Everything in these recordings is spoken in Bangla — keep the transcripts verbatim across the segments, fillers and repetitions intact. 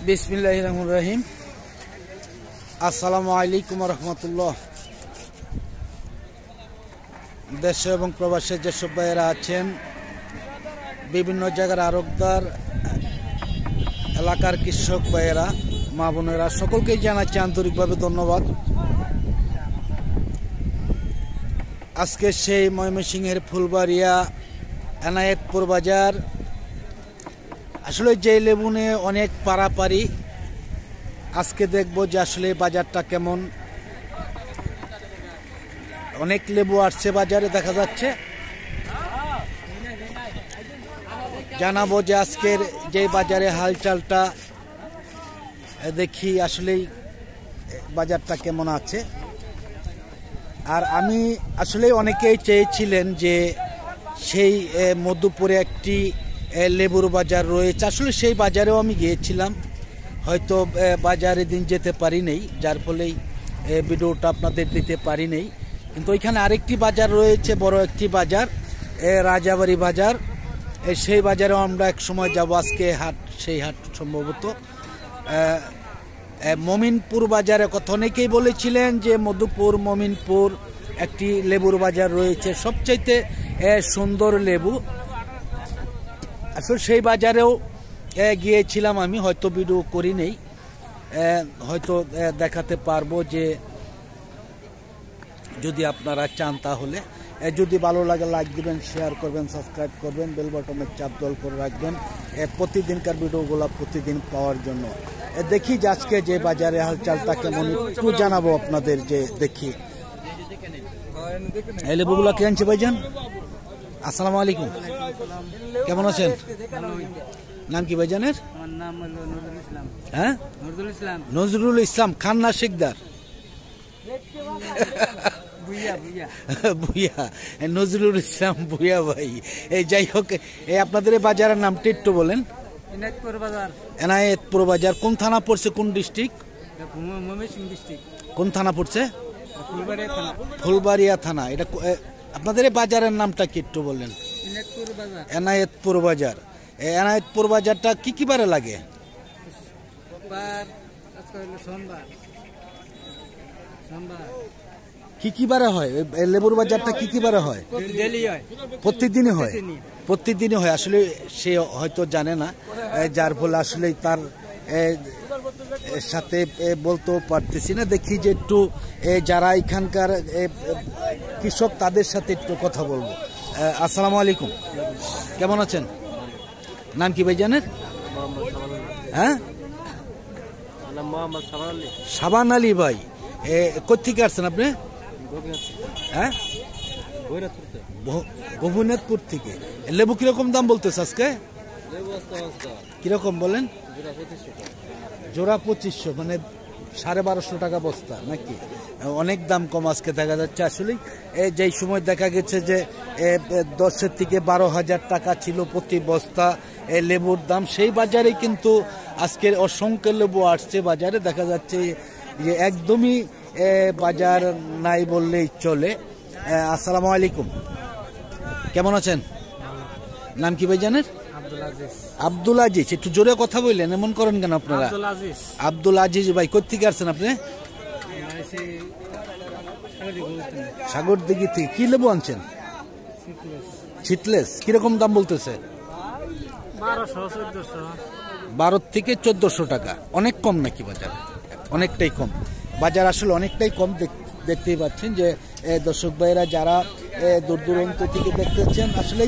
বিসমিল্লাহির রহমানির রহিম। আসসালামু আলাইকুম ওয়া রাহমাতুল্লাহ। দেশে এবং প্রবাসে যেসব ভাইয়েরা আছেন, বিভিন্ন জায়গার আড়তদার, এলাকার কৃষক ভাইয়েরা, মা বোনেরা, সকলকেই জানাচ্ছি আন্তরিকভাবে ধন্যবাদ। আজকে সেই ময়মনসিংহের ফুলবাড়িয়া এনায়েতপুর বাজার। আসলে যে লেবু নিয়ে অনেক পারাপারি, আজকে দেখবো যে আসলে বাজারটা কেমন। অনেক লেবু আসছে বাজারে, দেখা যাচ্ছে। জানাবো যে আজকের যে বাজারে হালচালটা, দেখি আসলেই বাজারটা কেমন আছে। আর আমি আসলে অনেকেই চেয়েছিলেন যে সেই মধুপুরে একটি লেবুর বাজার রয়েছে, আসলে সেই বাজারেও আমি গিয়েছিলাম, হয়তো বাজারে দিন যেতে পারি নেই, যার ফলেই ভিডিওটা আপনাদের দিতে পারি নেই। কিন্তু ওইখানে আরেকটি বাজার রয়েছে, বড় একটি বাজার, রাজাবাড়ি বাজার। সেই বাজারেও আমরা এক সময় যাব। আজকে হাট, সেই হাট সম্ভবত মমিনপুর বাজারে। কথা অনেকেই বলেছিলেন যে মধুপুর, মমিনপুর একটি লেবুর বাজার রয়েছে, সবচাইতে সুন্দর লেবু। আসলে সেই বাজারেও গিয়েছিলাম আমি, হয়তো ভিডিও করি নেই, হয়তো দেখাতে পারবো যে যদি আপনারা চান তাহলে। যদি ভালো লাগে লাইক দিবেন, শেয়ার করবেন, সাবস্ক্রাইব করবেন, বেল বাটনের চাপ দল করে রাখবেন প্রতিদিনকার ভিডিওগুলো প্রতিদিন পাওয়ার জন্য। দেখি যে আজকে যে বাজারে হালচালটা কেমন, একটু জানাবো আপনাদের। যে দেখি এই লেবুগুলো কে আনছে ভাইজান? আসসালামু আলাইকুম, কেমন আছেন? নাম কি ভাইজানের? হ্যাঁ, নজরুল ইসলাম খান না শিকদার? ভুইয়া, নজরুল ইসলাম ভুইয়া ভাই। এই যাই হোক, এই আপনাদের এই বাজারের নামটা একটু বলেন। এনায়েতপুর বাজার কোন থানা পড়ছে, কোন ডিস্ট্রিক্ট? কোন থানা পড়ছে? ফুলবাড়িয়া থানা। এটা আপনাদের এই বাজারের নামটা কি একটু বললেন? এনায়েতপুর বাজার। এনায়েতপুর বাজারটা কি কি বারে লাগে? কি কি বারে হয় লেবুর বাজারটা? কি কি বারে হয়? প্রতিদিনই হয়, প্রতিদিনই হয়। আসলে সে হয়তো জানে না, যার ফলে আসলে তার সাথে বলতেও পারতেছি না। দেখি যে একটু যারা এখানকার কৃষক, তাদের সাথে একটু কথা বলবো। আসসালামু আলাইকুম, কেমন আছেন? নাম কি ভাইজানের? হ্যাঁ, সাবান আলী ভাই। কোথেকে আসছেন আপনি? হ্যাঁ, গোবিনাথপুর থেকে। লেবু কিরকম দাম বলতেছে আজকে? কিরকম বলেন? জোড়া পঁচিশশো, মানে সাড়ে বারোশো টাকা বস্তা নাকি? অনেক দাম কম আজকে দেখা যাচ্ছে। আসলে যেই সময় দেখা গেছে যে দশের থেকে বারো হাজার টাকা ছিল প্রতি বস্তা লেবুর দাম, সেই বাজারে কিন্তু আজকের অসংখ্য লেবু আসছে বাজারে। দেখা যাচ্ছে যে একদমই বাজার নাই বললেই চলে। আসসালামু আলাইকুম, কেমন আছেন? নাম কি ভাইজানের? আব্দুল আজিজ। একটু জোরে কথা বললেন, এমন করেন কেন আপনারা? আব্দুল আজিজ ভাই, কোথেকে আসছেন আপনি? সাগর দিঘি থেকে। কি লেবু আনছেন? ছিটলেস। কিরকম দাম বলতেছে? বারো থেকে চোদ্দশো টাকা। অনেক কম নাকি বাজার? অনেকটাই কম বাজার, আসলে অনেকটাই কম। দেখতেই পাচ্ছেন যে দর্শক ভাইয়েরা যারা দূর দূরান্ত থেকে দেখতেছেন, আসলেই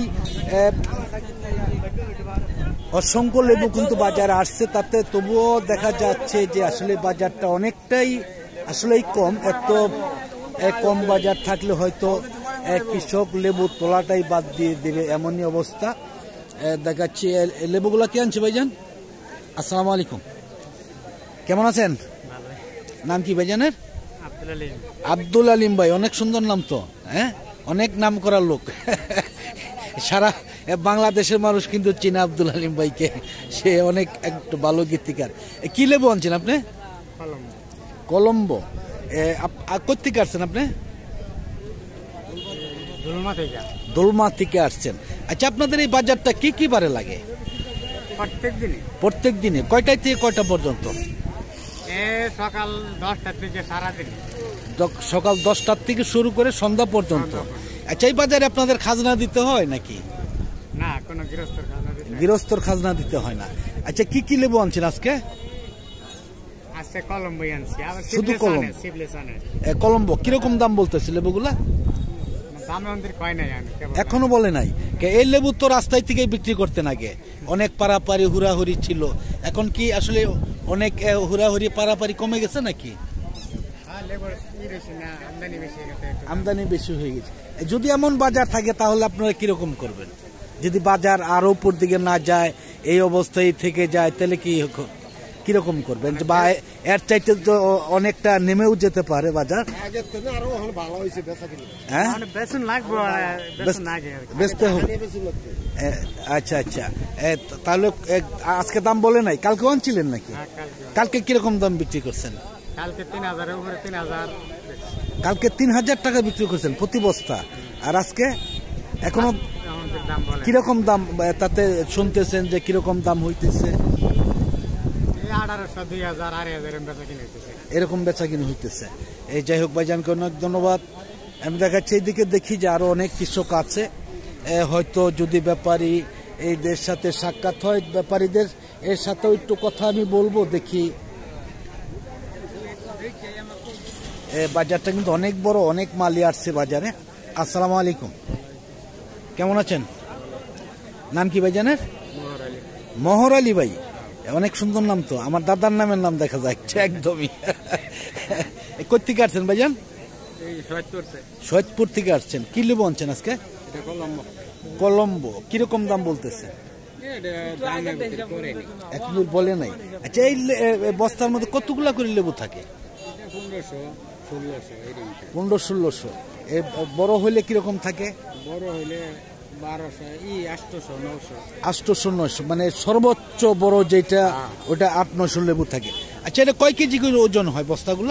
অসংখ্য লেবু কিন্তু বাজারে আসছে, তাতে তবুও দেখা যাচ্ছে যে আসলে বাজারটা অনেকটাই আসলেই কম। এত কম বাজার থাকলে হয়তো কৃষক লেবু তোলাটাই বাদ দিয়ে দেবে, এমনই অবস্থা দেখাচ্ছি। লেবুগুলা কে আনছে ভাইজান? আসসালামু আলাইকুম, কেমন আছেন? নাম কি ভাইজানের? আব্দুল আলিম ভাই। অনেক সুন্দর নাম তো, হ্যাঁ, অনেক নাম করার লোক। সারা বাংলাদেশের মানুষ কিন্তু চিনা আব্দুল আলিম ভাইকে, সে অনেক একটু ভালো গীতিকার। কি লেবু আনছেন আপনি? কলম্বো। কোথেকে আসছেন আপনি? দোলমা থেকে আসছেন। আচ্ছা, আপনাদের এই বাজারটা কি কি বারে লাগে? প্রত্যেক দিনে প্রত্যেক দিনে কয়টায় থেকে কয়টা পর্যন্ত? সকাল দশটা থেকে সারাদিন, সকাল দশটার থেকে শুরু করে সন্ধ্যা পর্যন্ত। আচ্ছা, এই বাজারে আপনাদের খাজনা দিতে হয় নাকি? না, কোনো গৃহস্থর খাজনা দিতে গৃহস্থর খাজনা দিতে হয় না। আচ্ছা, কি কি লেবু আনছেন আজকে? আজকে কলম্বো আনছি। আবার শুধু কলম্বো? কলম্বো কিরকম দাম বলতেছে লেবুগুলা? এখনো বলে নাই। এই লেবু তো রাস্তায় থেকে বিক্রি করতে নাগে, অনেক পারাপারি হুড়াহুড়ি ছিল, এখন কি আসলে অনেক হুড়াহুড়ি পারাপারি কমে গেছে নাকি? আমদানি বেশি হয়ে গেছে। যদি এমন বাজার থাকে তাহলে আপনারা কিরকম করবেন? যদি বাজার আরো উপর দিকে না যায়, এই অবস্থায় থেকে যায়, তাহলে কি কিরকম করবেন? বা এর চাইতে তো অনেকটা নেমেও যেতে পারে বাজার। আচ্ছা আচ্ছা, তাহলে আজকে দাম বলে নাই, কালকে আনছিলেন নাকি? কালকে কিরকম দাম বিক্রি করছেন? কালকে তিন হাজার উপরে তিন হাজার কালকে তিন হাজার টাকা বিক্রি করছেন প্রতি বস্তা, আর আজকে এখনো কিরকম দাম তাতে শুনতেছেন যে কিরকম দাম হইতেছে? এরকম বেচা কিনে হইতেছে। এই যাই হোক, ভাইজানকে অনেক ধন্যবাদ। আমি দেখাচ্ছি এইদিকে, দেখি যে আরো অনেক কৃষক আছে, হয়তো যদি ব্যাপারী এইদের সাথে সাক্ষাৎ হয়, ব্যাপারীদের এর সাথেও একটু কথা আমি বলবো। দেখি, বাজারটা কিন্তু অনেক বড়, অনেক মালই আসছে বাজারে। আসসালামু আলাইকুম, কেমন আছেন? নাম কি ভাইজানের? মোহর আলী ভাই, অনেক সুন্দর নাম তো, আমার দাদার নামের নাম দেখা যাচ্ছে একদমই। কোথেকে আসছেন ভাইজান? সৈয়দপুর থেকে আসছেন। কি লেবু আনছেন আজকে? কলম্বো। কিরকম দাম বলতেছে? এখন বলে নাই। আচ্ছা, এই বস্তার মধ্যে কতগুলা করে লেবু থাকে? পনেরো ষোলোশো। বড় হইলে কিরকম থাকে? বড় হইলে আটশো নয়শো, মানে সর্বোচ্চ বড় যেটা ওটা আট নয়শো লেবু থাকে। আচ্ছা, এটা কয় কেজি করে ওজন হয় বস্তাগুলা?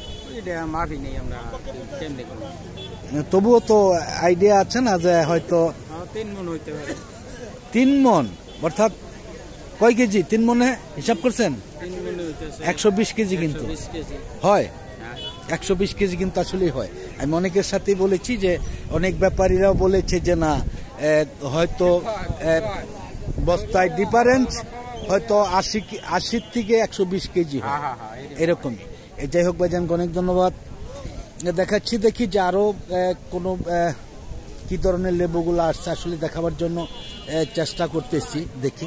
তবুও তো আইডিয়া আছে না যে হয়তো তিন মন হইতে পারে। তিন মন অর্থাৎ কয় কেজি? তিন মনে হিসাব করছেন? একশো বিশ কেজি কিন্তু হয়। একশো বিশ কেজি কিন্তু আসলেই হয়। আমি অনেকের সাথেই বলেছি যে অনেক ব্যাপারীরাও বলেছে যে না, হয়তো বস্তায় ডিফারেন্স হয়তো আশি আশির থেকে একশো বিশ কেজি হয়, এরকমই। যাই হোক ভাইজান, অনেক ধন্যবাদ। দেখাচ্ছি, দেখি যে আরো কোনো কি ধরনের লেবুগুলো আসছে আসলে দেখাবার জন্য চেষ্টা করতেছি। দেখি,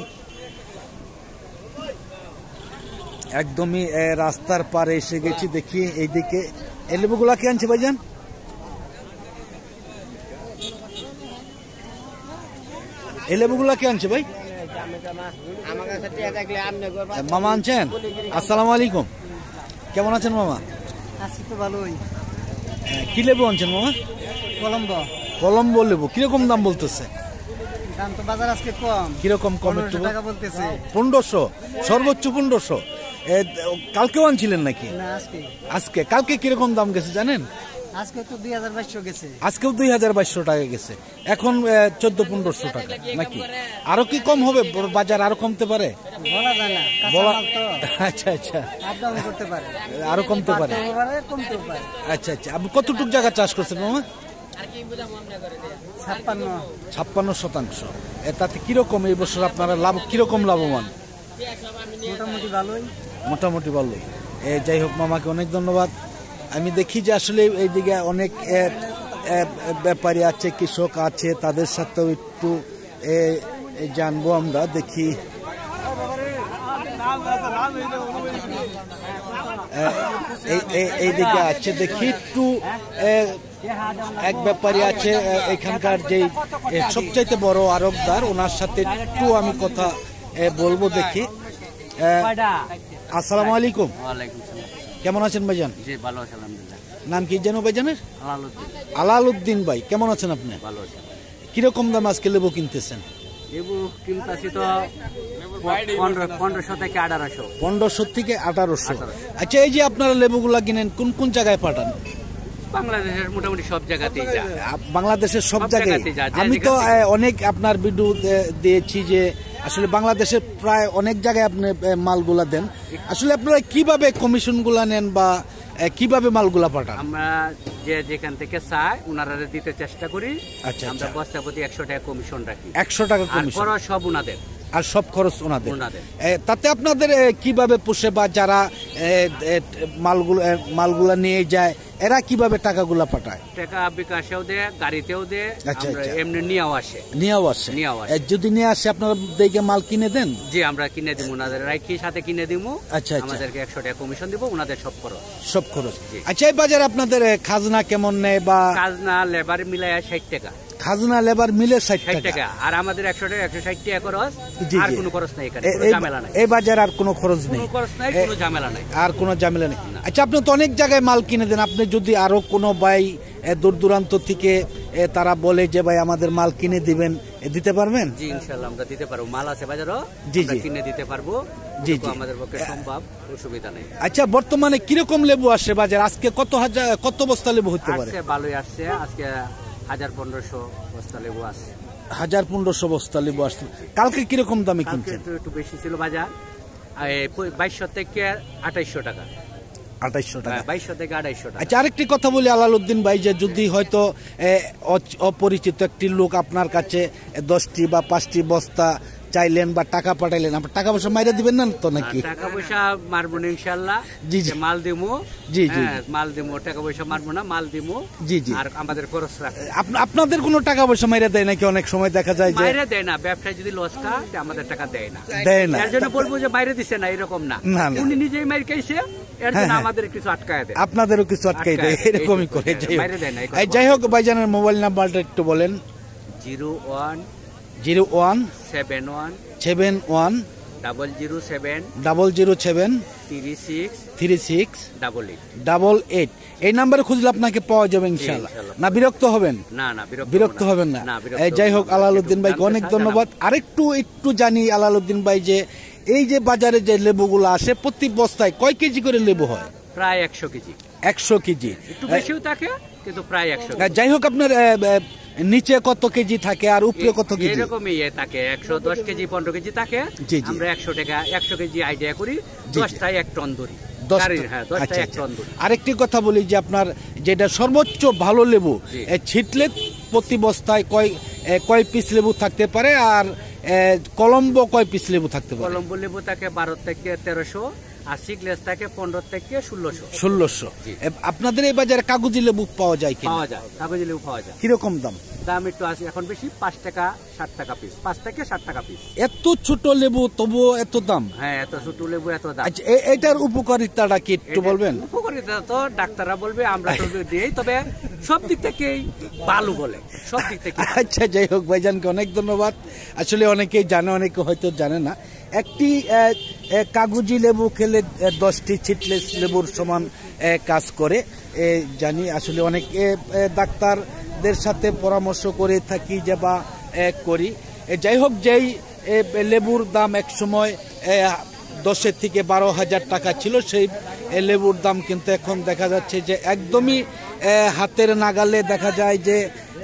একদমই রাস্তার পারে এসে গেছি। দেখি এইদিকে এই লেবুগুলা কে আনছে ভাইজান? এই লেবুগুলা কে আনছে ভাই? মামা আনছেন? আসসালামু আলাইকুম, কেমন আছেন মামা? আছি তো ভালোই। কি লেবু আনছেন মামা? কলম্বো। কলম্বো লেবু। কিরকম দাম বলতেছে? দাম তো বাজার আজকে কম। কিরকম কম? একটু টাকা বলতেছে। পনেরোশো, সর্বোচ্চ পনেরোশো। কালকেও আনছিলেন নাকি? না, আজকে। আজকে কালকে কিরকম দাম গেছে জানেন? আজকে তো দুই হাজার বাইশশো গেছে। আজকেও দুই হাজার বাইশশো টাকা গেছে। এখন চোদ্দ পনেরোশো টাকা নাকি? আরো কি কম হবে? বাজার আরো কমতে পারে? বলা যায় না। আচ্ছা আচ্ছা, করতে পারে, আরো কমতে পারে। আচ্ছা আচ্ছা, আপনি কতটুকু জায়গা চাষ করছেন মামা? ছাপ্পান্ন ছাপ্পান্ন শতাংশ। তাতে কিরকম এই বছর আপনারা লাভ, কিরকম লাভবান? মোটামুটি ভালোই। মোটামুটি ভালোই। যাই হোক, মামাকে অনেক ধন্যবাদ। আমি দেখি যে আসলে এইদিকে অনেক ব্যাপারী আছে, কৃষক আছে, তাদের সাথেও একটু জানবো আমরা। দেখি, এইদিকে আছে, দেখি একটু এক ব্যাপারী আছে এখানকার, যে সবচাইতে বড় আড়তদার, ওনার সাথে একটু আমি কথা বলবো। দেখি, আসসালামু আলাইকুম, কেমন আছেন ভাইজান? জি ভালো আছি আলহামদুলিল্লাহ। নাম কি যেন ভাইজানের? আলালউদ্দিন। আলালউদ্দিন ভাই, কেমন আছেন আপনি? ভালো আছি। কিরকম দাম আজকে লেবু কিনতেছেন? লেবু কিনতেছি তো পনেরোশো থেকে আঠারোশো। পনেরোশো থেকে আঠারোশো। আচ্ছা, এই যে আপনারা লেবুগুলা কিনেন কোন কোন জায়গায় পাঠান? বাংলাদেশের মোটামুটি সব জায়গাতেই যায়। বাংলাদেশের সব জায়গায়। আমি তো অনেক আপনার ভিডিও দিয়েছি যে আসলে বাংলাদেশের প্রায় অনেক জায়গায় আপনি মালগুলা দেন, আসলে আপনারা কিভাবে কমিশনগুলা নেন বা কিভাবে মালগুলা পাঠান? আমরা যে যেখান থেকে চাই ওনারা দিতে চেষ্টা করি। আচ্ছা, আমরা বস্তা প্রতি একশো টাকা কমিশন রাখি। একশো টাকা কমিশন, আর সব ওনাদের, আর সব খরচ ওনাদের। তাতে আপনাদের কিভাবে পোষে বা যারা মালগুলো মালগুলা নিয়ে যায় এরা কিভাবে টাকাগুলা পাঠায়? টাকা বিকাশেও দেয়, গাড়িতেও দেয়, এমনি নিয়েও আসে। নিয়েও আসে নিয়েও আসে যদি নিয়ে আসে আপনারা দেখে মাল কিনে দেন? জি, আমরা কিনে দিব, ওনাদের রাখি সাথে কিনে দিব। আচ্ছা, আমাদেরকে একশো টাকা কমিশন দিব, ওনাদের সব খরচ সব খরচ। আচ্ছা, এই বাজারে আপনাদের খাজনা কেমন নেয়? বা খাজনা লেবার মিলাই ষাট টাকা, খাজনা লেবার মিলে ষাট টাকা, আর আমাদের একশো টাকা একশো ষাট টাকা খরচ। আর কোনো খরচ নাই এখানে, কোনো ঝামেলা নাই। এই বাজারে আর কোনো খরচ নেই, কোনো খরচ নাই, কোনো ঝামেলা নাই, আর কোনো ঝামেলা নেই। আচ্ছা, আপনি তো অনেক জায়গায় মাল কিনে দেন, আপনি যদি আরো কোনো ভাই দূর দূরান্ত থেকে তারা বলে যে ভাই আমাদের মাল কিনে দিবেন, দিতে পারবেন? জি, ইনশাআল্লাহ আমরা দিতে পারবো। মাল আছে বাজারও, জি জি কিনে দিতে পারবো। জি জি, আমাদের পক্ষে সম্ভব, অসুবিধা নেই। আচ্ছা, বর্তমানে কিরকম লেবু আসে বাজার? আজকে কত হাজার কত বস্তা লেবু হতে পারে? ভালোই আসছে, আজকে হাজার পনেরোশো বস্তা লেবু আসছে। হাজার পনেরোশো বস্তা লেবু আসছে। কালকে কিরকম দামে কিনছেন? একটু বেশি ছিল বাজার, বাইশশো থেকে আঠাইশশো টাকা। আঠাইশশো টাকা, বাইশশো থেকে আড়াইশো টাকা। আচ্ছা, আরেকটি কথা বলি আলালউদ্দিন ভাই, যে যদি হয়তো অপরিচিত একটি লোক আপনার কাছে দশটি বা পাঁচটি বস্তা চাইলেন বা টাকা পাঠাইলেন, আপনার টাকা পয়সা মাইরে দিবেন না তো নাকি? টাকা পয়সা মারবো না ইনশাআল্লাহ। জি জি, মাল দিমু। জি জি, মাল দিমু, টাকা পয়সা মারবো না, মাল দিমু। জি জি, আর আমাদের খরচ রাখবো। আপনাদের কোনো টাকা পয়সা মাইরে দেয় নাকি? অনেক সময় দেখা যায় যে মাইরে দেয় না, ব্যবসায় যদি লস খায় আমাদের টাকা দেয় না, দেয় না। এর জন্য বলবো যে বাইরে দিছে না, এরকম না, উনি নিজেই মাইর খাইছে, এর জন্য আমাদের কিছু আটকায় দেয়, আপনাদেরও কিছু আটকায় দেয়, এরকমই করে। যাই হোক, ভাইজানের মোবাইল নাম্বারটা একটু বলেন। Zero one zero one seven one seven one double zero seven double zero seven three six three six double eight double eight. এই নাম্বারে খুঁজলে আপনাকে পাওয়া যাবে ইনশাআল্লাহ। না বিরক্ত হবেন? না না, বিরক্ত হবেন না। যাই হোক, আলালউদ্দিন ভাইকে অনেক ধন্যবাদ। আরেকটু একটু জানি আলালউদ্দিন ভাই, যে এই যে বাজারে যে লেবুগুলো আসে প্রতি বস্তায় কয় কেজি করে লেবু হয়? প্রায় একশো কেজি। একশো কেজি, একটু বেশিও থাকে কিন্তু প্রায় একশো। যাই হোক, আপনার নিচে কত কেজি থাকে আর উপরে কত কেজি? এরকমই থাকে, একশো দশ কেজি পনেরো কেজি থাকে। আমরা একশো টাকা একশো কেজি আইডিয়া করি, দশটায় এক টন ধরি। আরেকটি কথা বলি, যে আপনার যেটা সর্বোচ্চ ভালো লেবু ছিটলে প্রতি বস্তায় কয় কয় পিস লেবু থাকতে পারে, আর কলম্বো কয় পিস লেবু থাকতে পারে? কলম্বো লেবু থাকে বারো থেকে তেরোশো, আর সিকলেস থাকে পনেরো থেকে ষোলোশো। ষোলোশো। আপনাদের এই বাজারে কাগজি লেবু পাওয়া যায় কি? পাওয়া যায়, কাগজি লেবু পাওয়া যায়। কিরকম দাম? দাম একটু আছে এখন বেশি, পাঁচ টাকা ষাট টাকা পিস, পাঁচ থেকে ষাট টাকা পিস। এত ছোট লেবু তবুও এত দাম? হ্যাঁ, এত ছোট লেবু এত দাম। আচ্ছা, এটার উপকারিতাটা কি একটু বলবেন? উপকারিতা তো ডাক্তাররা বলবে, আমরা তো দিই, তবে সব দিক থেকেই ভালো বলে, সব দিক থেকে। আচ্ছা, যাই হোক, ভাইজানকে অনেক ধন্যবাদ। আসলে অনেকেই জানে, অনেকে হয়তো জানে না, একটি কাগজি লেবু খেলে দশটি ছিটলেস লেবুর সমান কাজ করে জানি। আসলে অনেক ডাক্তারদের সাথে পরামর্শ করে থাকি যে বা করি। যাই হোক, যেই লেবুর দাম এক সময় দশের থেকে বারো হাজার টাকা ছিল, সেই লেবুর দাম কিন্তু এখন দেখা যাচ্ছে যে একদমই হাতের নাগালে। দেখা যায় যে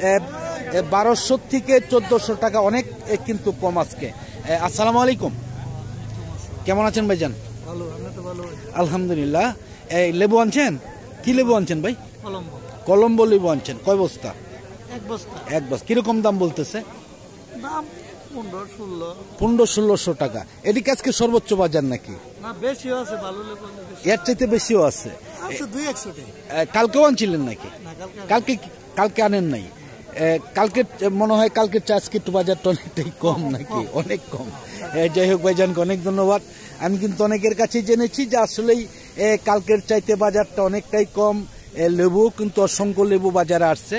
বারোশো থেকে চোদ্দশো টাকা, অনেক কিন্তু কম আজকে। আসসালামু আলাইকুম, কেমন আছেন ভাইজান? আলহামদুলিল্লাহ। এই লেবু আনছেন? কি লেবু আনছেন ভাই? কলম্বো লেবু আনছেন। কয় বস্তা? এক বস্তা। এক বস্তা। কিরকম দাম বলতেছে? দাম পনেরো ষোলো পনেরো ষোলোশো টাকা। এদিকে আজকে সর্বোচ্চ বাজার নাকি? না, বেশিও আছে, ভালো লেবু এর চাইতে বেশিও আছে। দুই একশো টাকা। কালকেও আনছিলেন নাকি? কালকে কালকে আনেন নাই? কালকে মনে হয় কালকের চা আজকে একটু বাজারটা অনেকটাই কম নাকি? অনেক কম। যাই হোক, ভাইজানকে অনেক ধন্যবাদ। আমি কিন্তু অনেকের কাছে জেনেছি যে আসলেই কালকের চাইতে বাজারটা অনেকটাই কম। লেবু কিন্তু অসংখ্য লেবু বাজারে আসছে।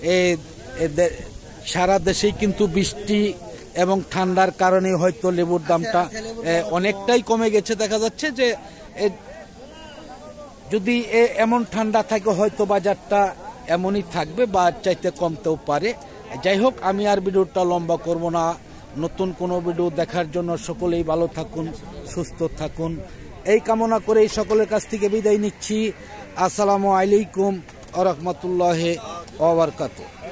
সারা দেশেই কিন্তু বৃষ্টি এবং ঠান্ডার কারণে হয়তো লেবুর দামটা অনেকটাই কমে গেছে। দেখা যাচ্ছে যে যদি এমন ঠান্ডা থাকে হয়তো বাজারটা এমনই থাকবে বা চাইতে কমতেও পারে। যাই হোক, আমি আর ভিডিওটা লম্বা করব না। নতুন কোনো ভিডিও দেখার জন্য সকলেই ভালো থাকুন, সুস্থ থাকুন, এই কামনা করে এই সকলের কাছ থেকে বিদায় নিচ্ছি। আসসালামু আলাইকুম ওয়া রাহমাতুল্লাহি ওয়া বারাকাতুহু।